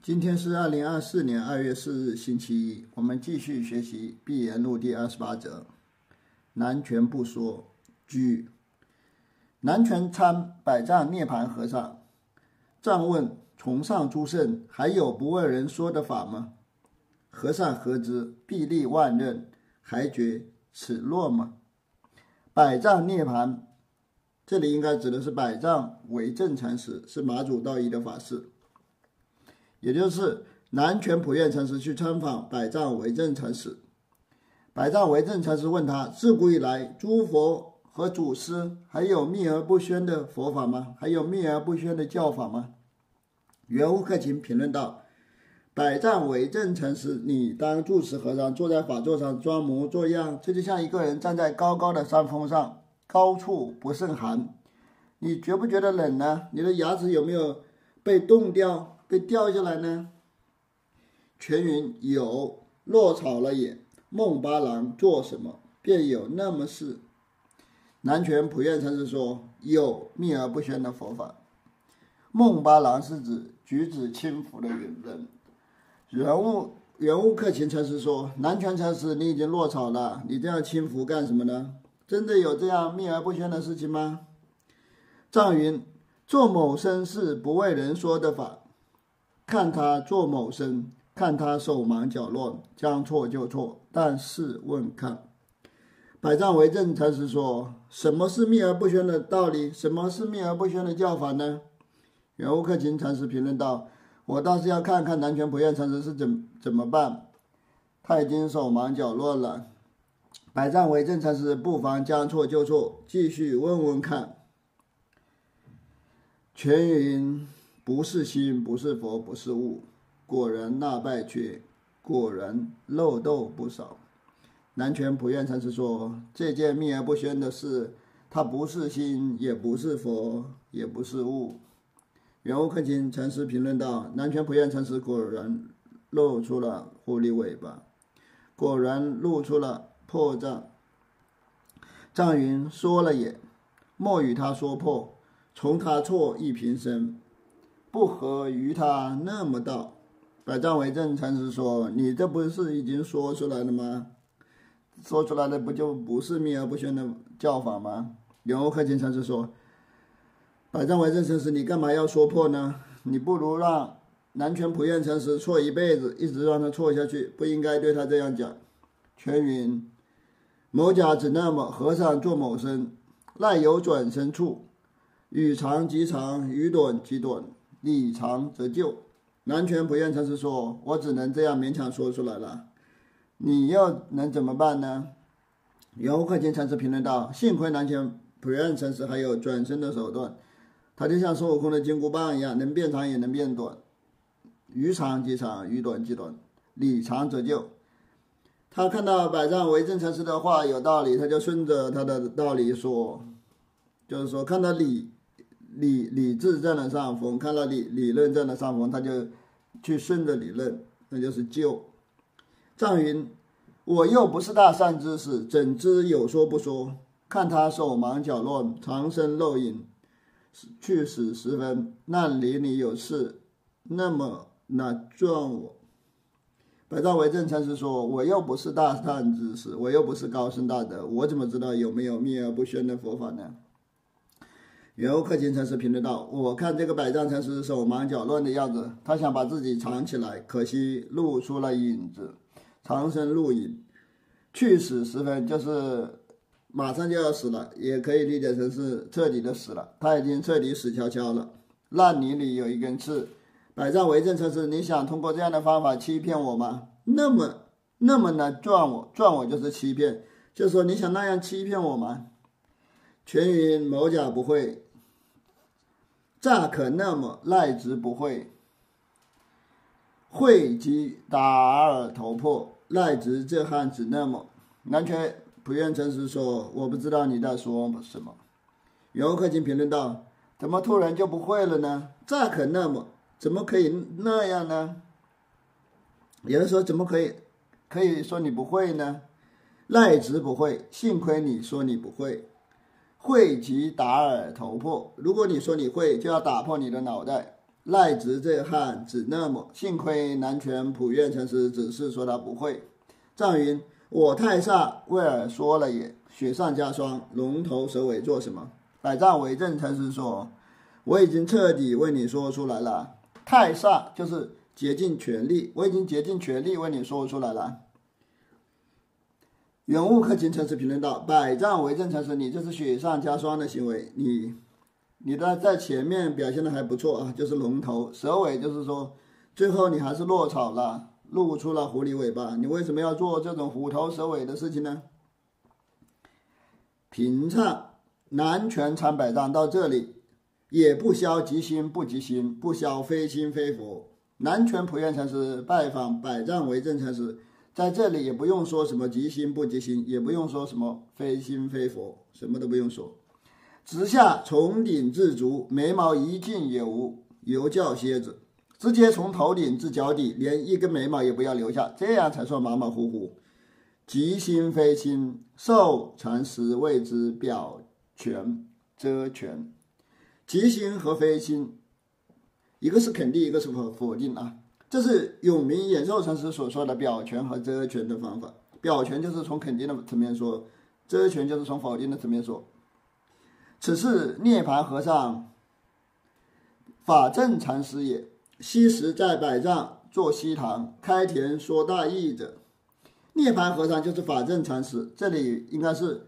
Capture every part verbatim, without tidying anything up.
今天是二零二四年二月四日，星期一。我们继续学习《碧岩录》第二十八则。南拳不说居。南拳参百丈涅盘和尚，藏问崇尚诸圣，还有不为人说的法吗？和尚何之？臂力万仞，还觉齿落吗？百丈涅盘，这里应该指的是百丈为正禅师，是马祖道一的法师。也就是南拳普愿禅师去参访百丈为正禅师，百丈为正禅师问他：自古以来，诸佛和祖师还有秘而不宣的佛法吗？还有秘而不宣的教法吗？圆悟克勤评论道：百丈为正禅师，你当住持和尚坐在法座上装模作样，这就像一个人站在高高的山峰上，高处不胜寒，你觉不觉得冷呢？你的牙齿有没有被冻掉？被掉下来呢？全云有，落草了也。孟巴郎做什么，便有那么事。南拳普愿禅师说：有秘而不宣的佛法。孟巴郎是指举止轻浮的人。圆悟圆悟克勤禅师说：南拳禅师，你已经落草了，你这样轻浮干什么呢？真的有这样秘而不宣的事情吗？藏云：做某生是不为人说的法。看他做某生，看他手忙脚乱，将错就错，但试问看。百丈为正禅师说：什么是秘而不宣的道理？什么是秘而不宣的教法呢？圆悟克勤禅师评论道：我倒是要看看南拳普愿禅师是怎怎么办，他已经手忙脚乱了。百丈为正禅师不妨将错就错，继续问问看。全云：不是心，不是佛，不是物，果然那败缺，果然漏斗不少。南拳普愿禅师说：这件秘而不宣的事，它不是心，也不是佛，也不是物。圆悟克勤禅师评论道：南拳普愿禅师果然露出了狐狸尾巴，果然露出了破绽。藏云：说了也，莫与他说破，从他错亦平生，不合于他那么道。百丈为正禅师说：你这不是已经说出来了吗？说出来的不就不是秘而不宣的教法吗？圆悟克勤禅师说：百丈为正禅师，你干嘛要说破呢？你不如让南拳普愿禅师错一辈子，一直让他错下去，不应该对他这样讲。全云：某甲只那么，和尚做某生，赖有转身处，语长即长，语短即短，理长则就。南拳普愿禅师说：我只能这样勉强说出来了，你又能怎么办呢？圆悟克勤禅师评论道：幸亏南拳普愿禅师还有转身的手段，他就像孙悟空的金箍棒一样，能变长也能变短，语长即长，语短即短，理长则就。他看到百丈为正禅师的话有道理，他就顺着他的道理说，就是说看到理理理智占了上风，看到理理论占了上风，他就去顺着理论，那就是就。藏云：我又不是大善知识，怎知有说不说？看他手忙脚乱，长身露影，去死十分，那里里有事，那么那撞我。百丈为正禅师说：我又不是大善知识，我又不是高深大德，我怎么知道有没有秘而不宣的佛法呢？圆悟克勤禅师评论道：我看这个百丈禅师手忙脚乱的样子，他想把自己藏起来，可惜露出了影子，长身露影，去死十分，就是马上就要死了，也可以理解成是彻底的死了，他已经彻底死翘翘了，烂泥里有一根刺。百丈为正禅师，你想通过这样的方法欺骗我吗？那么那么呢，撞我，撞我就是欺骗，就是说你想那样欺骗我吗？全云：某甲不会，乍可那么，赖之不会，会即打耳头破，赖之这汉子那么。南拳普愿禅师说：我不知道你在说什么。圆悟克勤评论道：怎么突然就不会了呢？乍可那么，怎么可以那样呢？有人说怎么可以可以说你不会呢？赖之不会，幸亏你说你不会。会即打耳头破，如果你说你会，就要打破你的脑袋。 赖直这汉只那么，幸亏南拳普愿禅师只是说他不会。藏云：我太煞为尔说了也，雪上加霜，龙头蛇尾做什么？百丈为正禅师说：我已经彻底为你说出来了。太煞就是竭尽全力，我已经竭尽全力为你说出来了。圆悟克勤禅师评论道：百丈为正禅师，你这是雪上加霜的行为，你你的在前面表现的还不错啊，就是龙头蛇尾，就是说最后你还是落草了，露出了狐狸尾巴，你为什么要做这种虎头蛇尾的事情呢？平唱南拳参百丈到这里，也不消即心不即心，不消非心非佛。南拳普愿禅师拜访百丈为正禅师，在这里也不用说什么即心不即心，也不用说什么非心非佛，什么都不用说。直下从顶至足，眉毛一尽也无，犹叫蝎子。直接从头顶至脚底，连一根眉毛也不要留下，这样才算马马虎虎。即心非心，受禅师谓之表权遮权。即心和非心，一个是肯定，一个是否定啊。这是永明延寿禅师所说的表权和遮权的方法。表权就是从肯定的层面说，遮权就是从否定的层面说。此是涅槃和尚法正禅师也，昔时在百丈坐西堂，开田说大义者。涅槃和尚就是法正禅师，这里应该是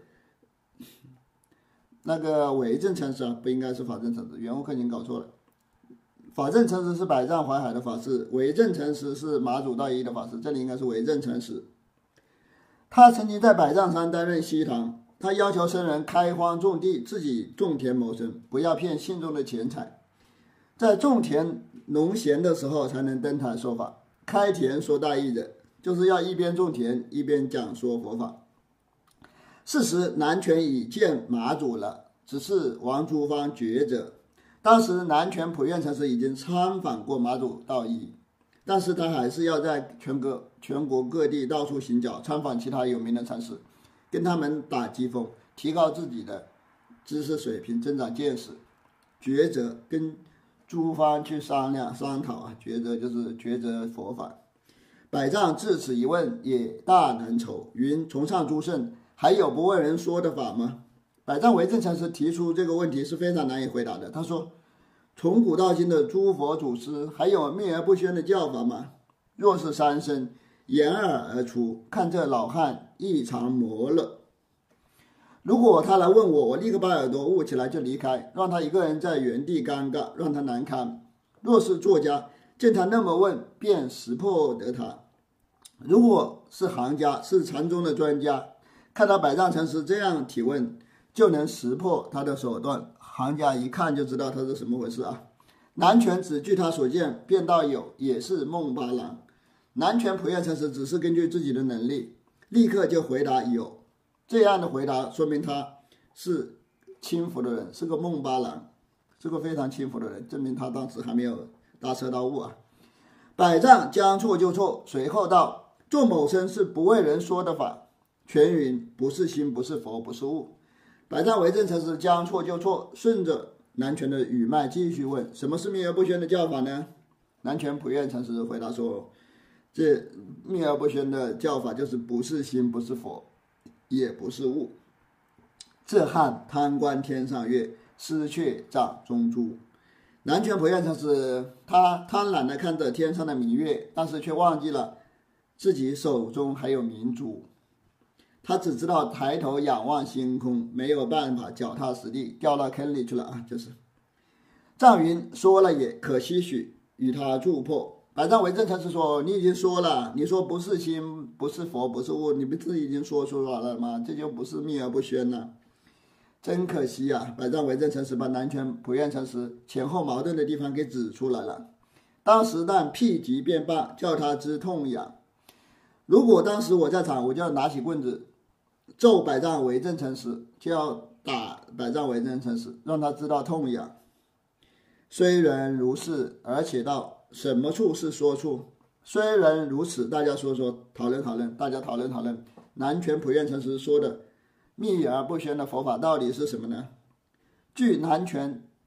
那个伪正禅师啊，不应该是法正禅师，圆悟克勤搞错了。法正禅师是百丈怀海的法师，伪正禅师是马祖大一的法师，这里应该是伪正禅师。他曾经在百丈山担任西堂，他要求僧人开荒种地，自己种田谋生，不要骗信众的钱财。在种田农闲的时候才能登台说法。开田说大义者，就是要一边种田一边讲说佛法。是时南拳已见马祖了，只是王诸方觉者。当时南拳普愿禅师已经参访过马祖道一，但是他还是要在全国全国各地到处行脚，参访其他有名的禅师，跟他们打机锋，提高自己的知识水平，增长见识。抉择跟诸方去商量商讨啊，抉择就是抉择佛法。百丈至此一问，也大难酬。云：崇尚诸圣，还有不问人说的法吗？百丈为正禅师提出这个问题是非常难以回答的。他说：从古到今的诸佛祖师，还有秘而不宣的教法吗？若是三生，掩耳而出，看这老汉异常磨了。如果他来问我，我立刻把耳朵捂起来就离开，让他一个人在原地尴尬，让他难堪。若是作家，见他那么问，便识破得他。如果是行家，是禅宗的专家，看到百丈禅师这样提问，就能识破他的手段。行家一看就知道他是什么回事啊。南拳只据他所见便道有，也是梦八郎。南拳普愿禅师只是根据自己的能力，立刻就回答有。这样的回答说明他是轻浮的人，是个梦八郎，是个非常轻浮的人，证明他当时还没有大彻大悟啊。百丈将错就错，随后道：做某生是不为人说的法。全云：不是心，不是佛，不是物。百丈为正禅师将错就错，顺着南拳的语脉继续问：什么是秘而不宣的教法呢？南拳普愿禅师回答说：这秘而不宣的教法就是不是心，不是佛，也不是物。这汉贪观天上月，失却掌中珠。南拳普愿禅师他贪婪地看着天上的明月，但是却忘记了自己手中还有明珠。他只知道抬头仰望星空，没有办法脚踏实地，掉到坑里去了啊！就是藏云说了也，可惜许与他助破。百丈为正禅师说：你已经说了，你说不是心，不是佛，不是物，你不是已经说出来了吗？这就不是秘而不宣了。真可惜啊！百丈为正禅师把南拳普愿禅师前后矛盾的地方给指出来了。当时但辟疾便罢，叫他知痛痒。如果当时我在场，我就要拿起棍子揍百丈为正禅师，就要打百丈为正禅师，让他知道痛痒。虽然如是，而且道什么处是说处？虽然如此，大家说说，讨论讨论，大家讨论讨论。南拳普愿禅师说的秘而不宣的佛法到底是什么呢？据南拳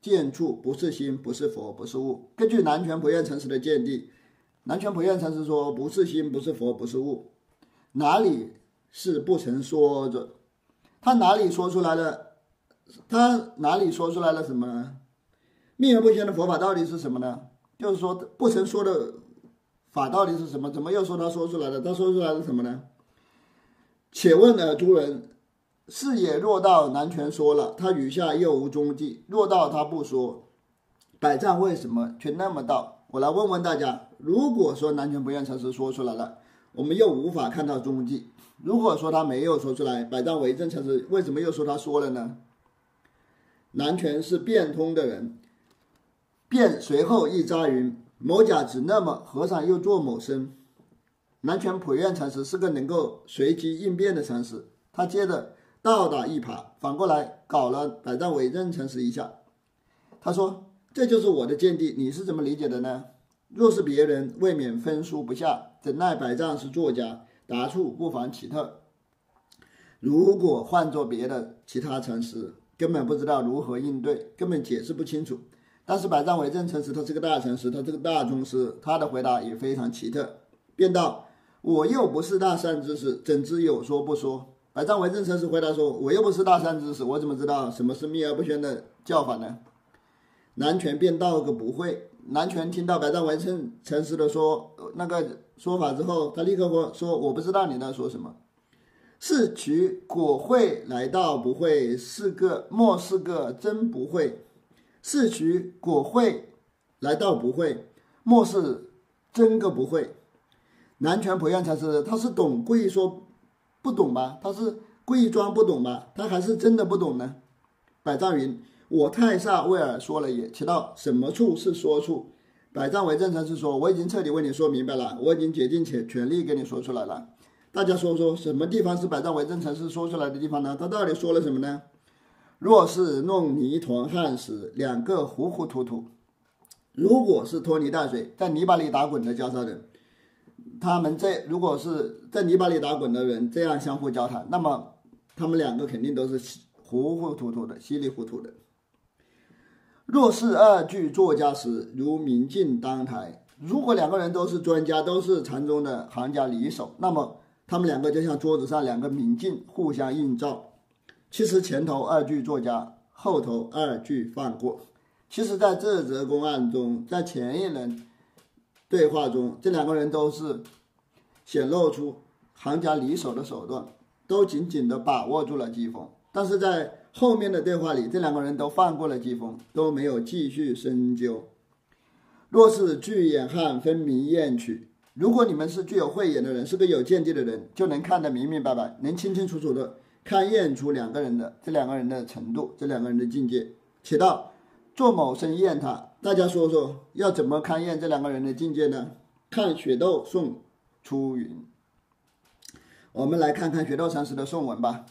见处不是心，不是佛，不是物。根据南拳普愿禅师的见地，南拳普愿禅师说不是心，不是佛，不是物，哪里是不曾说着？他哪里说出来了？他哪里说出来了什么呢？秘而不宣的佛法到底是什么呢？就是说不曾说的法到底是什么？怎么又说他说出来了？他说出来了什么呢？且问尔诸人，是也若道南拳说了，他余下又无踪迹；若道他不说，百丈为什么却那么道？我来问问大家，如果说南拳普愿禅师说出来了，我们又无法看到踪迹；如果说他没有说出来，百丈为证禅师为什么又说他说了呢？南拳是变通的人，便随后一扎云：某甲只那么，和尚又作某身。南拳普愿禅师是个能够随机应变的禅师，他接着倒打一耙，反过来搞了百丈为证禅师一下。他说：这就是我的见地，你是怎么理解的呢？若是别人，未免分书不下，怎奈百丈是作家，答处不妨奇特。如果换做别的其他禅师，根本不知道如何应对，根本解释不清楚。但是百丈为证禅师他是个大禅师，他这个大宗师，他的回答也非常奇特，便道：我又不是大善知识，怎知有说不说？百丈为证禅师回答说：我又不是大善知识，我怎么知道什么是秘而不宣的教法呢？南拳便道个不会。南拳听到百丈为证禅师的说那个说法之后，他立刻说：我不知道你在说什么。是取果会来道不会，是个莫是个真不会。是取果会来道不会，莫是真个不会。南拳普愿禅师他是懂故意说不懂吧？他是故意装不懂吧？他还是真的不懂呢？百丈云：我太煞为尔说了也，其道什么处是说处？百丈为证禅师说：我已经彻底为你说明白了，我已经竭尽全全力给你说出来了。大家说说什么地方是百丈为证禅师说出来的地方呢？他到底说了什么呢？若是弄泥团焊时，两个糊糊涂涂。如果是拖泥带水，在泥巴里打滚的交叉人，他们这如果是在泥巴里打滚的人这样相互交谈，那么他们两个肯定都是糊糊涂涂的，稀里糊涂的。若是二句作家时，如明镜当台。如果两个人都是专家，都是禅宗的行家里手，那么他们两个就像桌子上两个明镜，互相映照。其实前头二句作家，后头二句放过。其实在这则公案中，在前一人对话中，这两个人都是显露出行家里手的手段，都紧紧地把握住了机锋。但是在后面的对话里，这两个人都放过了机锋，都没有继续深究。若是具眼汉分明验取，如果你们是具有慧眼的人，是个有见地的人，就能看得明明白白，能清清楚楚的看验出两个人的这两个人的程度，这两个人的境界。且道做某生验他，大家说说要怎么勘验这两个人的境界呢？看雪窦颂出云。我们来看看雪窦禅师的颂文吧。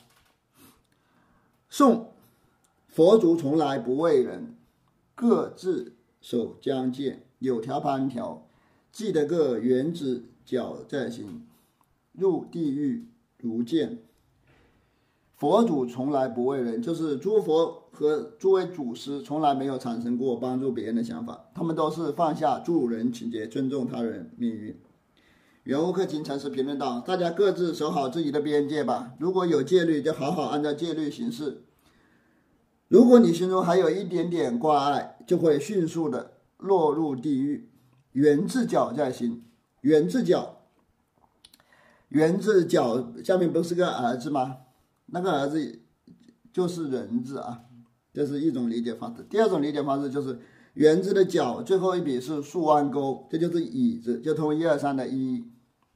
颂：佛祖从来不为人，各自守疆界，有条攀条，记得个原子脚在心，入地狱如见。佛祖从来不为人，就是诸佛和诸位祖师从来没有产生过帮助别人的想法，他们都是放下助人情节，尊重他人命运。圆悟克勤禅师评论道：大家各自守好自己的边界吧，如果有戒律，就好好按照戒律行事。如果你心中还有一点点挂碍，就会迅速的落入地狱。缘字脚在心，缘字脚，缘字脚下面不是个儿字吗？那个儿子就是人字啊，这是一种理解方式。第二种理解方式就是圆字的角最后一笔是竖弯钩，这就是乙字，就通一二三的一。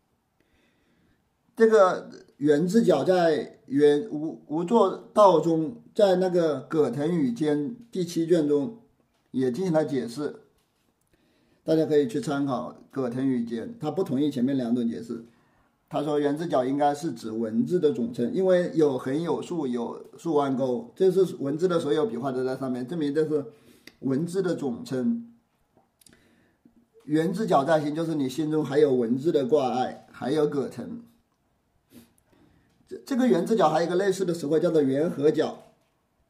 这个圆字角在圆无无作道中，在那个葛藤语间第七卷中也进行了解释，大家可以去参考葛藤语间，他不同意前面两种解释。他说圆字角应该是指文字的总称，因为有横有竖有竖弯钩，这是文字的所有笔画都在上面，证明这是文字的总称。圆字角在心，就是你心中还有文字的挂碍，还有葛藤。这这个圆字角还有一个类似的词汇叫做圆合角，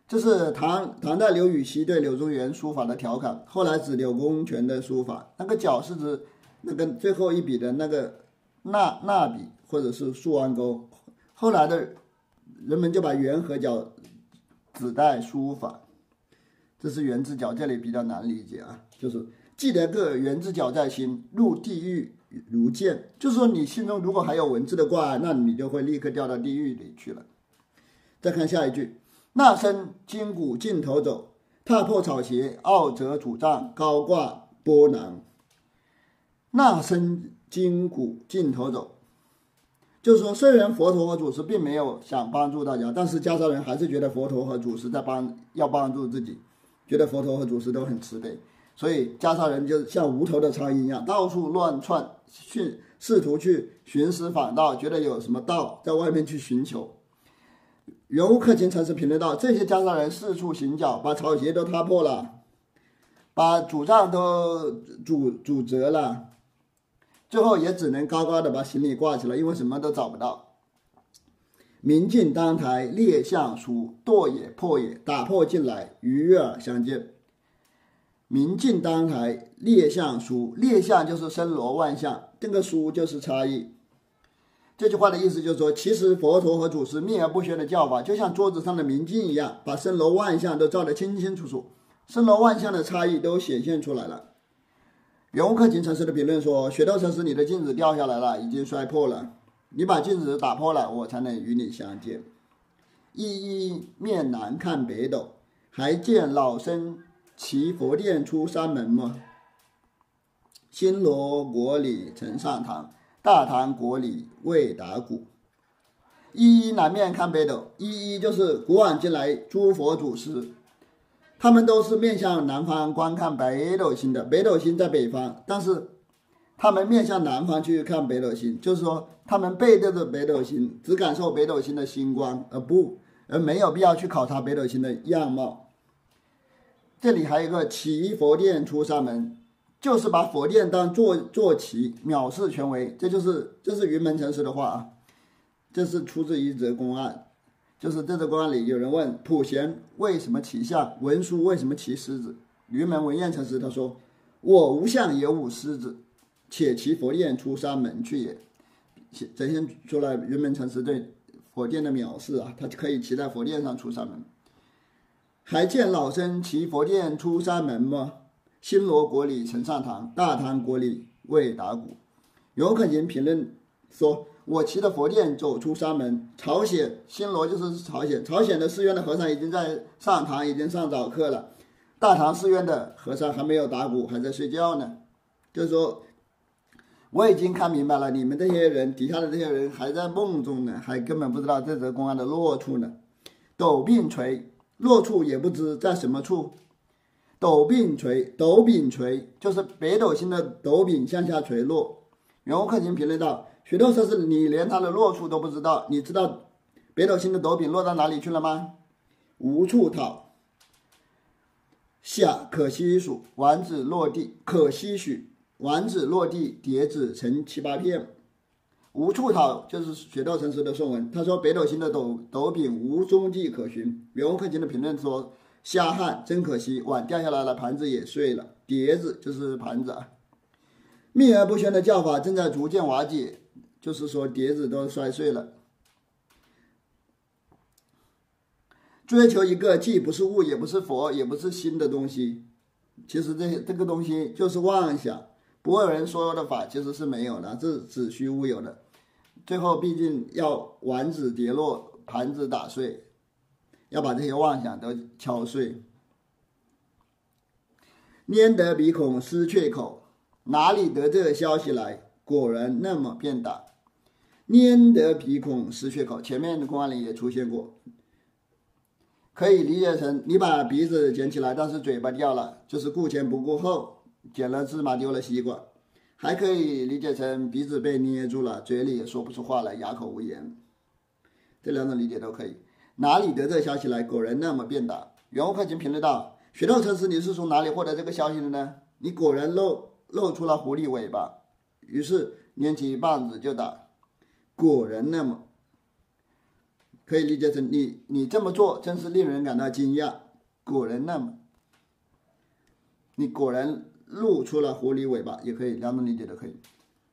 这是唐唐代刘禹锡对柳宗元书法的调侃，后来指柳公权的书法。那个角是指那个最后一笔的那个捺捺笔或者是竖弯钩，后来的人们就把圆和角指代书法。这是圆字角，这里比较难理解啊，就是记得个圆字角在心，入地狱如剑。就是说你心中如果还有文字的挂碍，那你就会立刻掉到地狱里去了。再看下一句，那身筋骨尽头走，踏破草鞋傲折拄杖，高挂波囊。那身筋骨尽头走，就是说虽然佛陀和祖师并没有想帮助大家，但是袈裟人还是觉得佛陀和祖师在帮要帮助自己，觉得佛陀和祖师都很慈悲，所以袈裟人就像无头的苍蝇一样，到处乱窜，去试图去寻师访道，觉得有什么道在外面去寻求。圆悟克勤禅师评论道，这些袈裟人四处行脚，把草鞋都踏破了，把拄杖都拄拄折了，最后也只能高高的把行李挂起来，因为什么都找不到。明镜当台列相书，堕也破也，打破进来，与耳相见。明镜当台列相书，列相就是森罗万象，这个书就是差异。这句话的意思就是说，其实佛陀和祖师秘而不宣的教法，就像桌子上的明镜一样，把森罗万象都照得清清楚楚，森罗万象的差异都显现出来了。圆悟克勤禅师的评论说，雪窦禅师，你的镜子掉下来了，已经摔破了，你把镜子打破了，我才能与你相见。一一面南看北斗，还见老僧骑佛殿出山门吗？新罗国里曾上堂，大唐国里未打鼓。一一南面看北斗，一一就是古往今来诸佛祖师，他们都是面向南方观看北斗星的，北斗星在北方，但是他们面向南方去看北斗星，就是说他们背对着北斗星，只感受北斗星的星光，而不而没有必要去考察北斗星的样貌。这里还有一个骑佛殿出山门，就是把佛殿当坐坐骑，藐视权威，这就是这是云门禅师的话啊，这是出自一则公案。就是这则公案里有人问普贤为什么骑象，文殊为什么骑狮子？云门文彦禅师他说，我无象也无狮子，且骑佛殿出山门去也。展现出来云门禅师对佛殿的藐视啊，他可以骑在佛殿上出山门。还见老僧骑佛殿出山门吗？新罗国里曾上堂，大唐国里未打鼓。有可能评论说，我骑着佛殿走出山门，朝鲜新罗就是朝鲜，朝鲜的寺院的和尚已经在上堂，已经上早课了，大唐寺院的和尚还没有打鼓，还在睡觉呢。就是说我已经看明白了，你们这些人底下的这些人还在梦中呢，还根本不知道这则公案的落处呢。斗并垂，落处也不知在什么处。斗并垂，斗柄垂就是北斗星的斗柄向下垂落。圆悟克勤评论道，雪窦禅师，你连它的落处都不知道，你知道北斗星的斗柄落到哪里去了吗？无处讨。下可惜数，丸子落地，可惜许，丸子落地，碟子成七八片。无处讨就是雪窦禅师的颂文，他说北斗星的斗斗柄无踪迹可寻。圆悟克勤的评论说，虾汉真可惜，碗掉下来了，盘子也碎了，碟子就是盘子啊。秘而不宣的教法正在逐渐瓦解，就是说碟子都摔碎了。追求一个既不是物也不是佛也不是心的东西，其实这这个东西就是妄想。不二人说的法其实是没有的，是子虚乌有的，最后毕竟要丸子跌落，盘子打碎，要把这些妄想都敲碎。拈得鼻孔失却口，哪里得这消息来？果然那么便打。拈得鼻孔失却口，前面的公案里也出现过，可以理解成你把鼻子捡起来，但是嘴巴掉了，就是顾前不顾后，捡了芝麻丢了西瓜。还可以理解成鼻子被捏住了，嘴里也说不出话来，哑口无言。这两种理解都可以。哪里得这消息来？果然那么便打。圆悟克勤评论道，雪窦禅师，你是从哪里获得这个消息的呢？你果然露露出了狐狸尾巴，于是拈起棒子就打。果然那么可以理解成你你这么做真是令人感到惊讶，果然那么，你果然露出了狐狸尾巴，也可以两种理解都可以。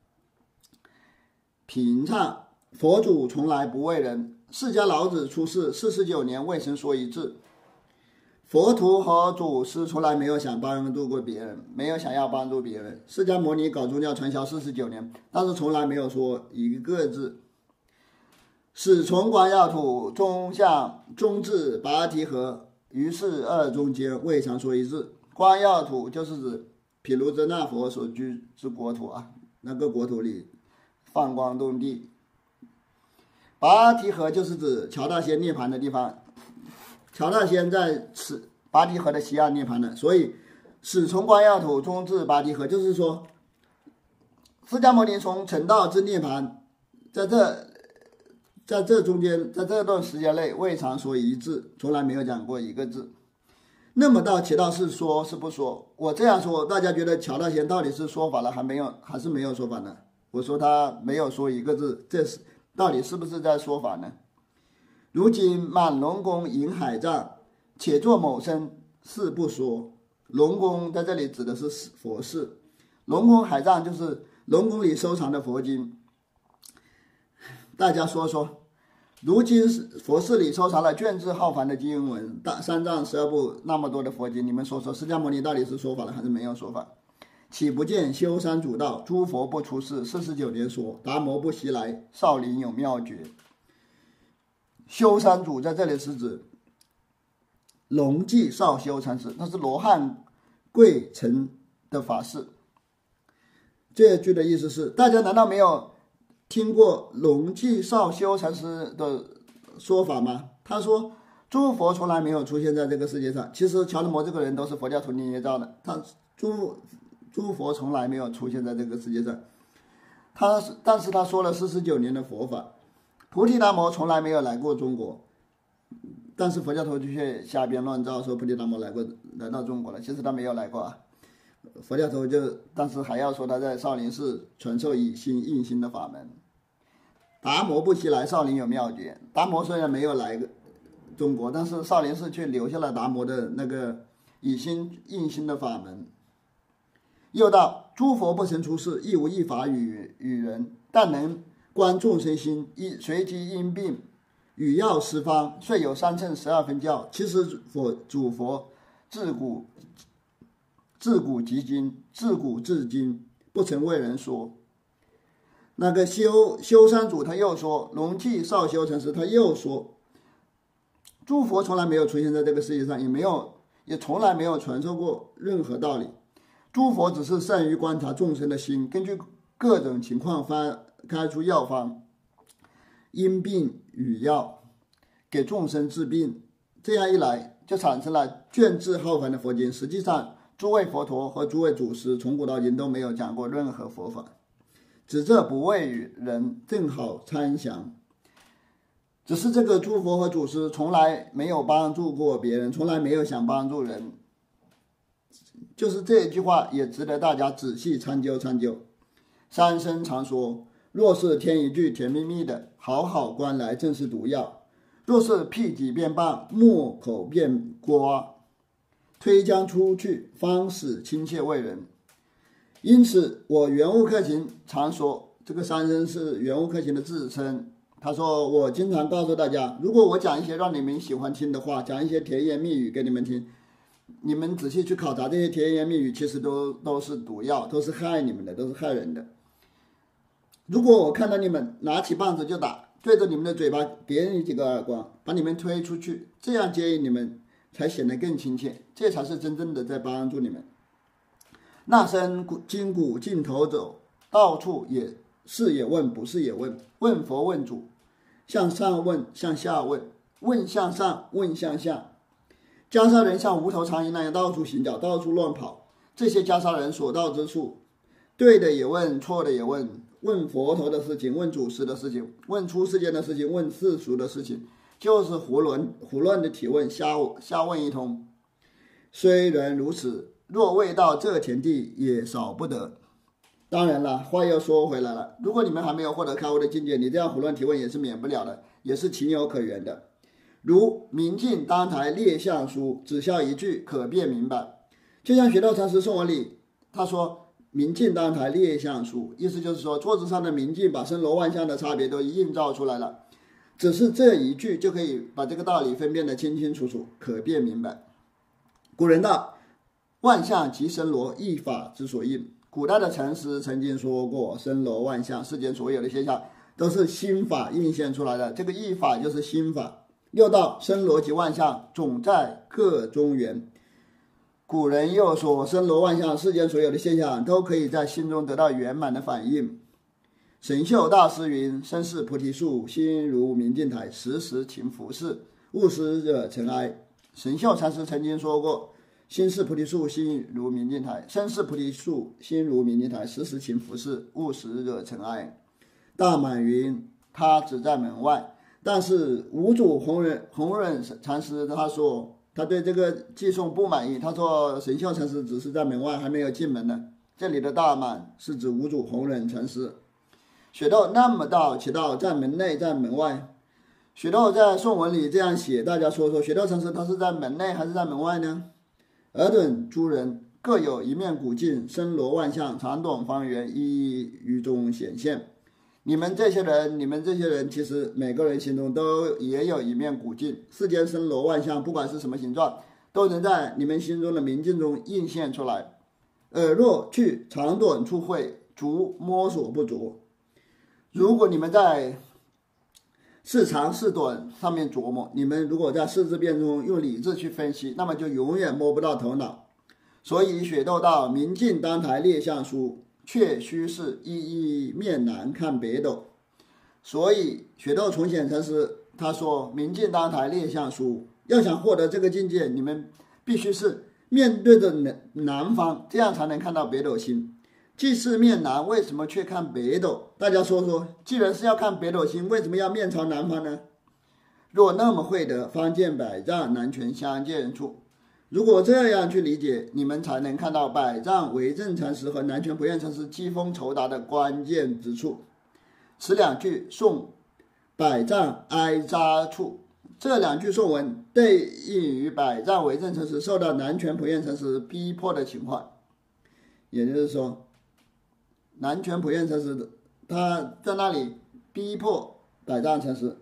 平唱，佛祖从来不为人，释迦老子出世四十九年未曾说一字。佛陀和祖师从来没有想帮助过别人，没有想要帮助别人。释迦牟尼搞宗教传销四十九年，但是从来没有说一个字。始从关要土，终向中至拔提河，于是二中间未尝说一字。关要土就是指毗卢遮那佛所居之国土啊，那个国土里放光动地。拔提河就是指乔大仙涅槃的地方，乔大仙在此拔提河的西岸涅槃的，所以始从关要土，终至拔提河，就是说释迦牟尼从成道至涅槃，在这在这中间，在这段时间内未尝说一字，从来没有讲过一个字。那么到齐道是说是不说？我这样说，大家觉得乔大仙到底是说法了还没有，还是没有说法呢？我说他没有说一个字，这是到底是不是在说法呢？如今满龙宫迎海藏，且作某身是不说。龙宫在这里指的是佛寺，龙宫海藏就是龙宫里收藏的佛经。大家说说，如今佛寺里收藏了卷帙浩繁的经文，大三藏十二部那么多的佛经，你们说说，释迦牟尼到底是说法了还是没有说法？岂不见修山主道，诸佛不出世，四十九年说，达摩不习来，少林有妙诀。修山主在这里是指龙寂少修禅师，那是罗汉贵成的法事。这句的意思是，大家难道没有听过龙寂少修禅师的说法吗？他说诸佛从来没有出现在这个世界上。其实乔德摩这个人都是佛教徒捏造的，他诸诸佛从来没有出现在这个世界上。他但是他说了四十九年的佛法，菩提达摩从来没有来过中国，但是佛教徒却瞎编乱造，说菩提达摩来过来到中国了，其实他没有来过啊。佛教徒就，但是还要说他在少林寺传授以心印心的法门。达摩不习来，少林有妙诀。达摩虽然没有来中国，但是少林寺却留下了达摩的那个以心印心的法门。又道诸佛不曾出世，亦无一法与与人，但能观众生心，随机因病与药施方，遂有三乘十二分教。其实佛主佛自古自古及今，自古至今不曾为人说。那个修修山主他又说，龙寂少修禅师他又说，诸佛从来没有出现在这个世界上，也没有也从来没有传授过任何道理。诸佛只是善于观察众生的心，根据各种情况发开出药方，因病与药，给众生治病。这样一来，就产生了卷帙浩繁的佛经。实际上，诸位佛陀和诸位祖师从古到今都没有讲过任何佛法，只这不为与人，正好参详。只是这个诸佛和祖师从来没有帮助过别人，从来没有想帮助人。就是这一句话也值得大家仔细参究参究。三生常说，若是添一句甜蜜蜜的，好好观来正是毒药；若是辟己便棒，莫口便瓜，推将出去，方使亲切为人。因此我圆悟克勤常说，这个三生是圆悟克勤的自称。他说，我经常告诉大家，如果我讲一些让你们喜欢听的话，讲一些甜言蜜语给你们听，你们仔细去考察，这些甜言蜜语其实都都是毒药，都是害你们的，都是害人的。如果我看到你们拿起棒子就打，对着你们的嘴巴给你几个耳光，把你们推出去，这样建议你们才显得更亲切，这才是真正的在帮助你们。那身筋骨尽头走，到处也是也问，不是也问，问佛问主，向上问，向下问，问向上，问向下。袈裟人像无头苍蝇那样到处行脚，到处乱跑。这些袈裟人所到之处，对的也问，错的也问，问佛陀的事情，问祖师的事情，问出世间的事情，问世俗的事情，就是胡乱胡乱的提问，瞎瞎问一通。虽然如此，若未到这田地，也少不得。当然了，话又说回来了，如果你们还没有获得开悟的境界，你这样胡乱提问也是免不了的， 也是情有可原的。如明镜当台列相书，只消一句，可辨明白。就像雪道禅师颂文里他说明镜当台列相书，意思就是说桌子上的明镜把森罗万象的差别都映照出来了，只是这一句就可以把这个道理分辨得清清楚楚，可辨明白。古人道万象即森罗，一法之所应。古代的禅师曾经说过，森罗万象，世间所有的现象都是心法映现出来的，这个一法就是心法。六道森罗及万象，总在个中缘。古人又说，森罗万象，世间所有的现象都可以在心中得到圆满的反应。神秀大师云：身是菩提树，心如明镜台，时时勤拂拭，勿使惹尘埃。神秀禅师曾经说过，心是菩提树，心如明镜台，身是菩提树，心如明镜台，时时勤拂拭，勿使惹尘埃。大满云：他只在门外。但是五祖弘忍弘忍禅师他说，他对这个寄送不满意，他说神秀禅师只是在门外，还没有进门呢。这里的大满是指五祖弘忍禅师。雪窦那么道其道在门内在门外。雪窦在颂文里这样写，大家说说雪窦禅师他是在门内还是在门外呢？尔等诸人各有一面古镜，森罗万象，长短方圆，一一于中显现。你们这些人，你们这些人，其实每个人心中都也有一面古镜，世间森罗万象，不管是什么形状，都能在你们心中的明镜中映现出来。耳若去长短处会，足摸索不着。如果你们在是长是短上面琢磨，你们如果在事之变中用理智去分析，那么就永远摸不到头脑。所以雪窦道：明镜当台列相书，却须是一一面南看北斗。所以雪窦重显禅师他说，明镜当台列相书，要想获得这个境界，你们必须是面对着南方，这样才能看到北斗星。既是面南，为什么却看北斗？大家说说，既然是要看北斗星，为什么要面朝南方呢？若那么会得，方见百丈南拳相见处。如果这样去理解，你们才能看到百丈为正禅师和南拳不厌禅师机锋酬达的关键之处。此两句颂百丈挨扎处，这两句颂文对应于百丈为正禅师受到南拳不厌禅师逼迫的情况。也就是说，南拳不厌禅师他在那里逼迫百丈禅师。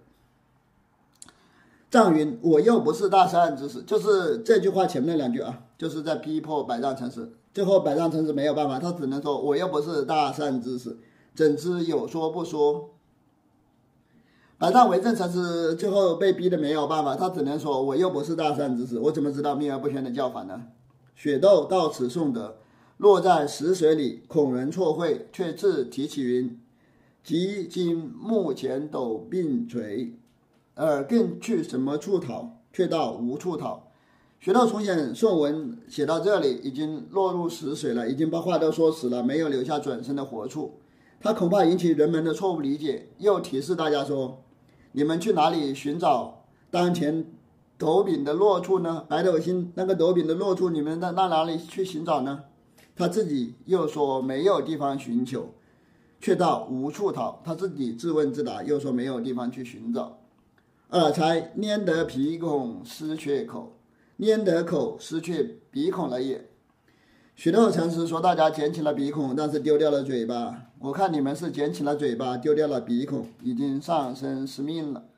藏云：我又不是大善之士，就是这句话前面两句啊，就是在逼迫百丈禅师。最后百丈禅师没有办法，他只能说我又不是大善之士，怎知有说不说。百丈为正禅师最后被逼的没有办法，他只能说我又不是大善之士，我怎么知道秘而不宣的教法呢？雪窦到此颂德，落在石水里，恐人错会，却自提起云：即今目前斗并垂，而更去什么处讨，却道无处讨。雪窦重显颂文写到这里，已经落入石水了，已经把话都说死了，没有留下转身的活处。他恐怕引起人们的错误理解，又提示大家说：你们去哪里寻找当前斗柄的落处呢？北斗星那个斗柄的落处，你们在那哪里去寻找呢？他自己又说没有地方寻求，却道无处讨。他自己自问自答，又说没有地方去寻找。尔才拈得鼻孔，失却口，拈得口，失却鼻孔了也。雪窦禅师说，大家捡起了鼻孔，但是丢掉了嘴巴。我看你们是捡起了嘴巴，丢掉了鼻孔，已经丧生失命了。